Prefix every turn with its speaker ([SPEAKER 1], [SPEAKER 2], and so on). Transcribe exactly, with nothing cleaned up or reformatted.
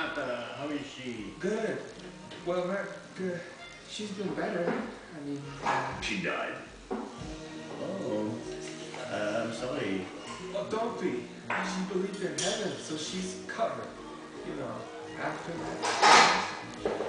[SPEAKER 1] Martha, how is she?
[SPEAKER 2] Good. Well, not good. She's been better. I mean, uh,
[SPEAKER 1] She died. Oh, uh, I'm sorry.
[SPEAKER 2] oh, don't be. She believed in heaven, so she's covered. You know, after that.